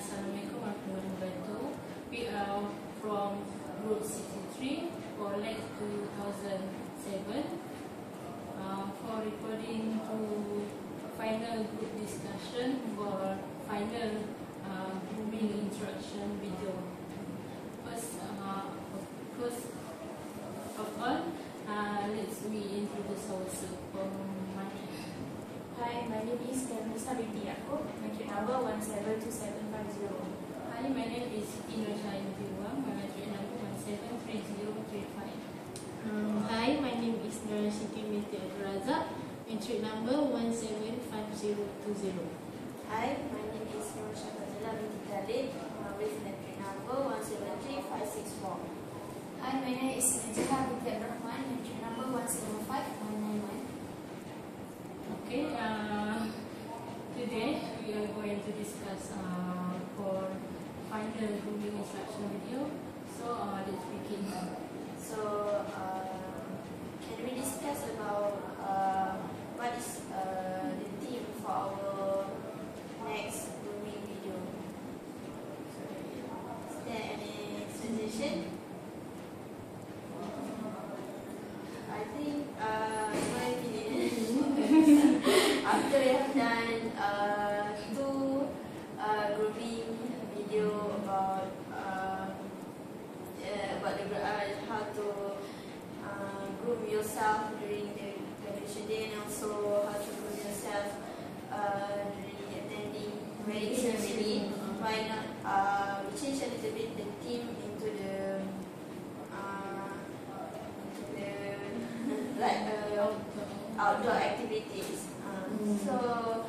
Assalamualaikum warahmatullahi wabarakatuh. We are from Group 63 for LEX 2007 for recording to final group discussion for final grooming instruction video. First of all, let's introduce ourselves. Hi, my name is Kamisa binti Yaakob, matric number 172750. Hi, my name is Siti Nursyah Indiwa, my matric number 173035. Hi, my name is Nur Siti binti Abdul Razak, matric number 175020. Hi, my name is Nur Syafazila binti Khalid, with matric number 173564. Hi, my name is Najah binti Abdul Rahman, matric number 175191. Okay, today we are going to discuss for final grooming instruction video. So let's begin. So, can we discuss about what is the theme for our next grooming video? Is there any suggestion? I think, in my opinion, after we have done two grooming video about how to groom yourself during the graduation day, and also how to groom yourself during attending wedding ceremony. Why not we change a little bit the theme into the like outdoor activities. So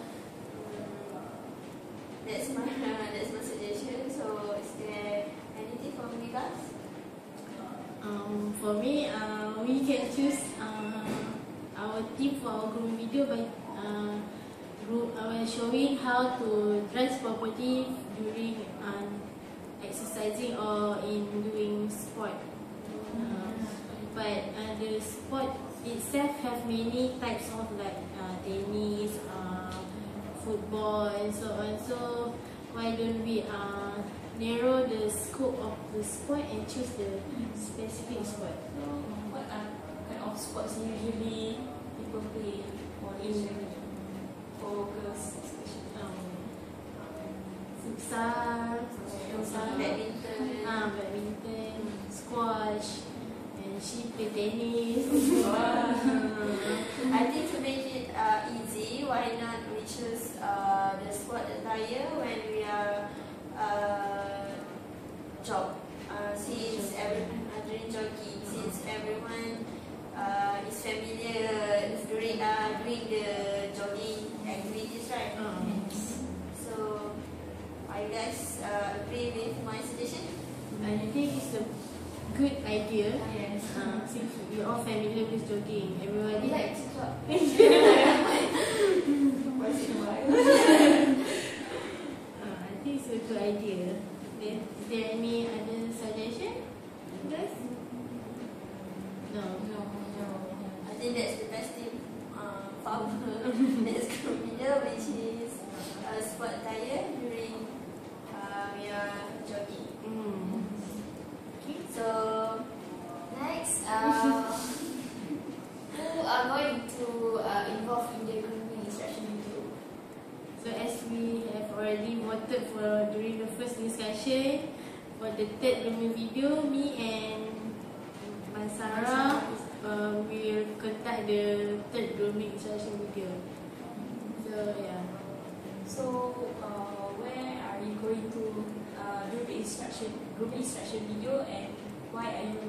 that's my suggestion. So is there anything from you guys? For me, we can choose our theme for our grooming video by showing how to dress properly during exercising or in doing sport. But the sport itself have many types of like tennis, football and so on. So why don't we narrow the scope of the sport and choose the specific sport? So what are kind of sports usually people play for girls especially? Futsal, Badminton, badminton, squash, and she play tennis. I think to make it easy, why not we choose the sport attire when we are during jogging, since everyone is familiar during doing the jogging activities, right? So, are you guys agree with my suggestion? I think it's a good idea. Yes. Since we all familiar with jogging, everybody Like TikTok. Once in a while. I think it's a good idea. Then, is there any other suggestion, guys? No. I think that's the best thing for our next group video, which is sport attire during we are jogging. Okay. So next, who are going to involve in the grooming instruction video? So as we have already voted for during the first discussion for the third grooming video, me and Mansara will conduct the third grooming instruction video. So yeah. So, where are you going to do the grooming instruction video, and why are you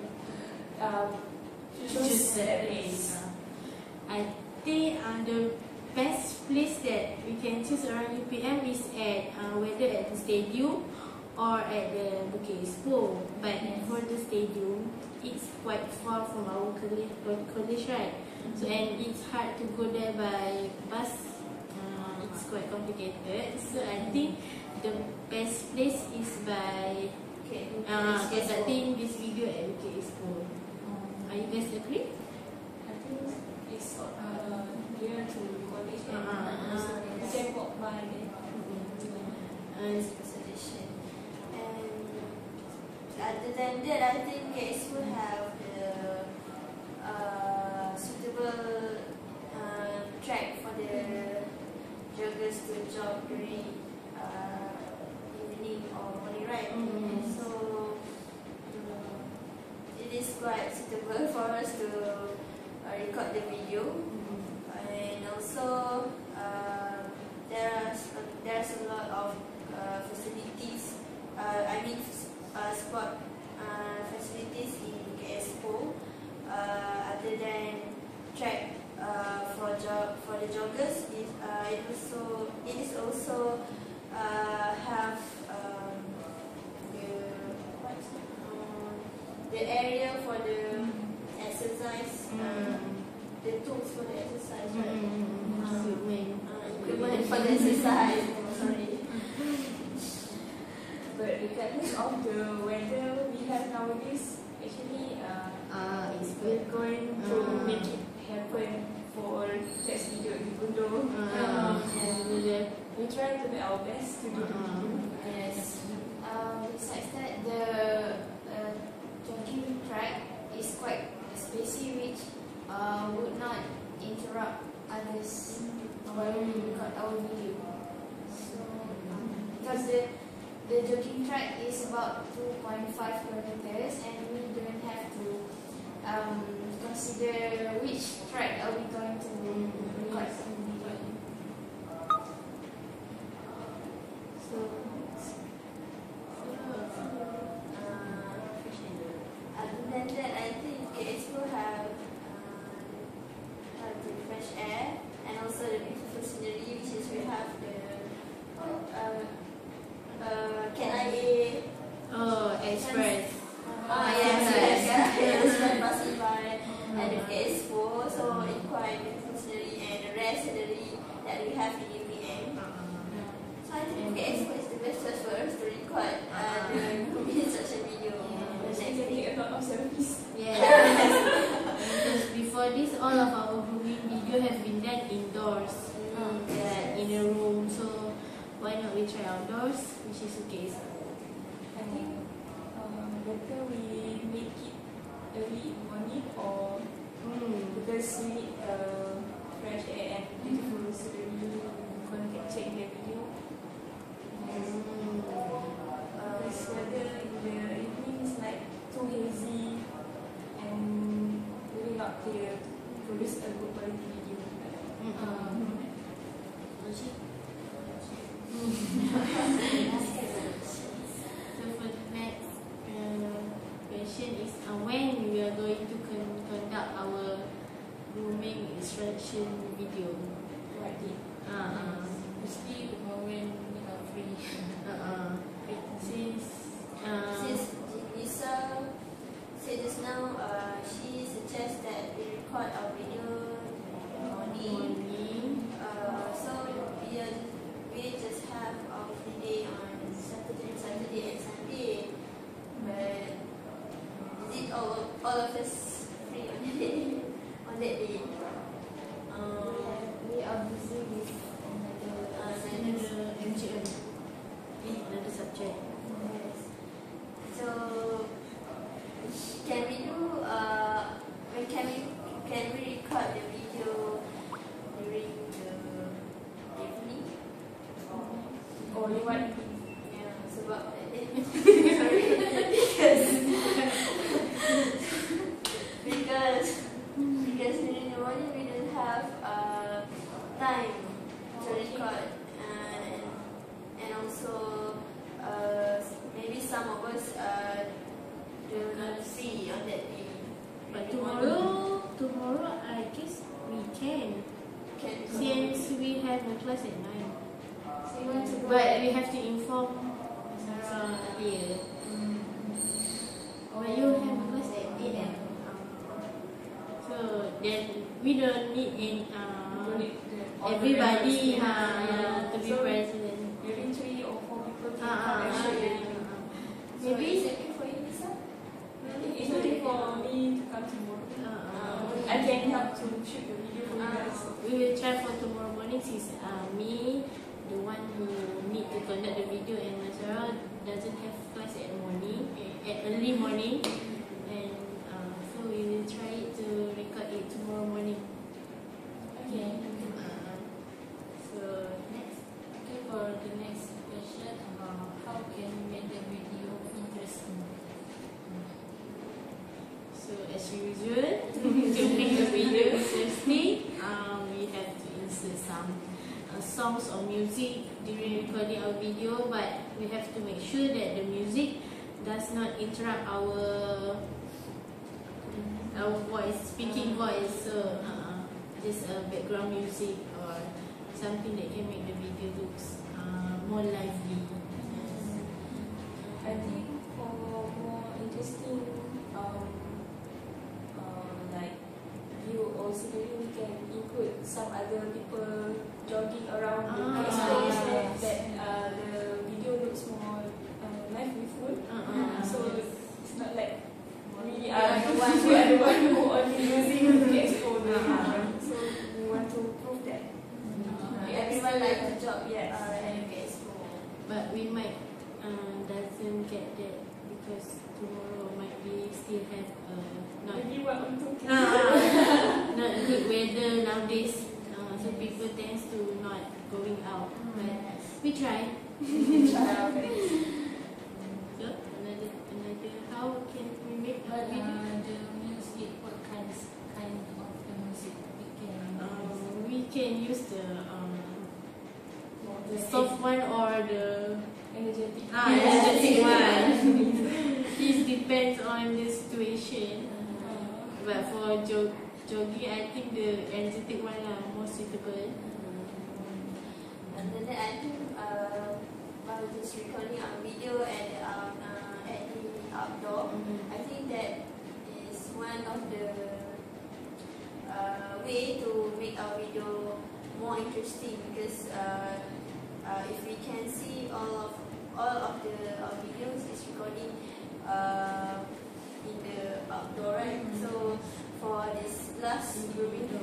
choose that place? I think the best place that we can choose around UPM is at whether at the stadium or at the Bukit Expo. But for the stadium, it's quite far from our college, right? So and it's hard to go there by bus. It's quite complicated. So I think the best place is by conducting this video at Bukit Expo. Are you guys agree? I think it's near to college, and you can walk by there. And Suggestion. other than that, I think KS will have the suitable track for the joggers to jog during evening or morning, right? So it is quite suitable for us to record the video, and also there's a lot of facilities. Sport facilities in KSPO. Other than track for the joggers, it is also have the area for the exercise, the tools for the exercise, right? Equipment for the exercise. Sorry. But regardless of the weather we have nowadays, actually we're going to make it happen for test video in Gundo. And we try to do our best to do the video. Yes. Besides that, the jogging track is quite spacey, which would not interrupt others while we record our video. So, because the jogging track is about 2.5 kilometers, and we don't have to consider which track are we going to record some video. So, other than that, I think KS will have the fresh air and also the beautiful scenery, which is we have the KIA. Express. Yes, passing by at the KS4, so it's quite beautiful scenery and the rare scenery that we have in UPM. So I think KS4 is the best choice for us to record the instruction video. Take a lot of selfies. Because before this, all of our grooming video have been done indoors, in a room. So why not we try outdoors, which is okay. I think better we make it early in the morning, or because we need fresh air and beautiful scenery for capture in the video. Because weather in the evening is like too hazy and really not clear to produce a good quality video. So for the next question is when we are going to conduct our grooming instruction video. Right. Mostly when we are free. Since Lisa said just now, she suggests that we record our video in the morning. So we just have our free day on Saturday and Sunday. But is it all of us free on that day? We are busy with Another MGM, another subject. Yes. So can we do can we record the video during the evening? Or you want Yeah, sebab because during the morning we don't have time to record, and also maybe some of us do not free on that day. But tomorrow I guess we can. Since we have a class at 9. So you want to go But we have to inform Sarah earlier. But you have a class at 8 am. So then we don't need everybody to be So, present. maybe 3 or 4 people can come and shoot the video. So Maybe is it okay for you, Lisa? It's okay for me to come tomorrow. I can help to shoot the video for you guys. we will try for tomorrow morning since me, the one who need to conduct the video, and Sarah doesn't have class at morning at early morning, and so we will try to record it tomorrow morning. Okay. So next. Okay, for the next question, how can we make the video interesting? So as usual, to make the video interesting, we have to insert some songs or music during recording our video, but we have to make sure that the music does not interrupt our voice, speaking voice. So just a background music or something that can make the video looks more lively. I think for more interesting like view or scenery, we can include some other people jogging around the space that the video looks more liveliful. So it's not like we are the one who only using the expo. So we want to prove that Everyone like to jog yes. and get expo. But we might doesn't get that because tomorrow might be still have not Maybe what untuk not good weather nowadays. So people tends to not going out. But we try. So another how can we make a But video? the music, what kind of the music We can use the soft one or the energetic. energetic one. It depends on the situation. But for jogging, I think the energetic one more suitable. And then I think while just recording our video at the outdoor, I think that is one of the way to make our video more interesting, because if we can see all of the videos is recording in the outdoor, right? So for this last video,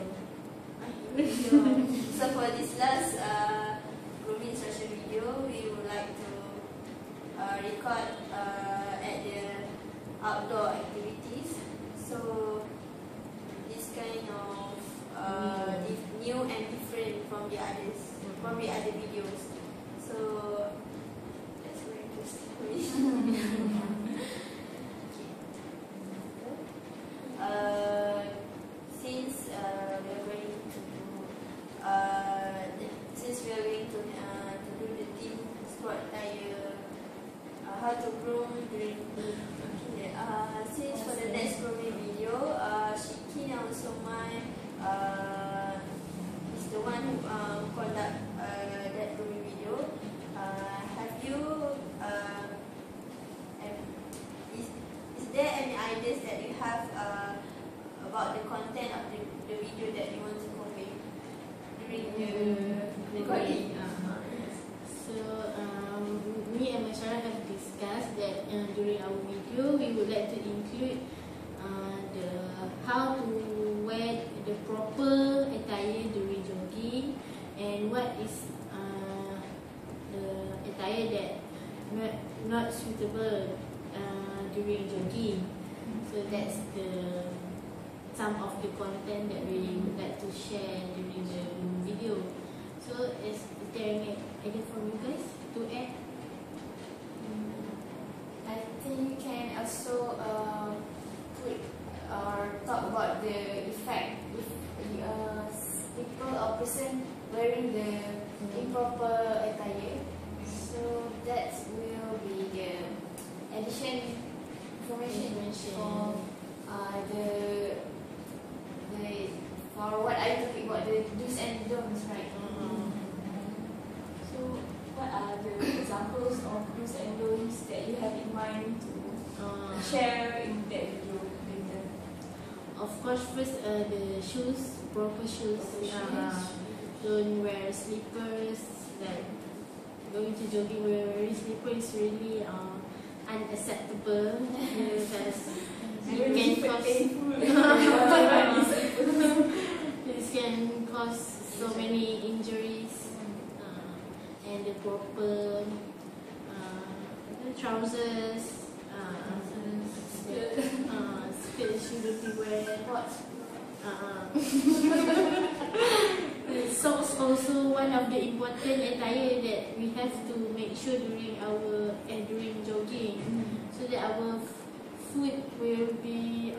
so for this last grooming instruction video, we would like to record at the outdoor activities. So this kind of new and different from the other videos. So that's very interesting for me. Since we are going to do the team sport attire, how to groom during since for the next grooming video, Shikin also is the one who conduct that grooming video. Have you is there any ideas that you have about the content of the video that you want to convey during the recording? So me and Masyara have discussed that during our video we would like to include the how to wear the proper attire during jogging, and what is the attire that not suitable during jogging. So that's some of the content that we would like to share during the video. So is there any idea from you guys to add? I think you can also put or talk about the effect if people or person wearing the improper attire. So that will be the addition information for for what I talking about, the do's and don'ts, right? So what are the examples of do's and don'ts that you have in mind to share in that video later? Of course, first the shoes, proper shoes. Don't wear slippers. Like going to jogging wearing slippers is really unacceptable because it can cause this can cause so many injuries. And the proper trousers, absolutely wear What? Socks also one of the important attire that we have to make sure during during jogging, so that our foot will be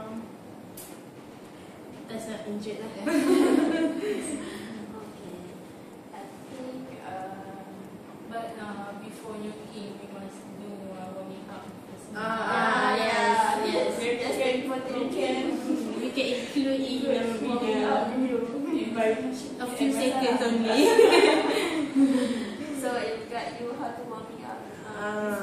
that's not injured lah. Okay. I think But before jogging, we must do warming up first. Yes. that's very important. We can include in the Warming up video dulu. a few seconds only. So it got you how to warming up.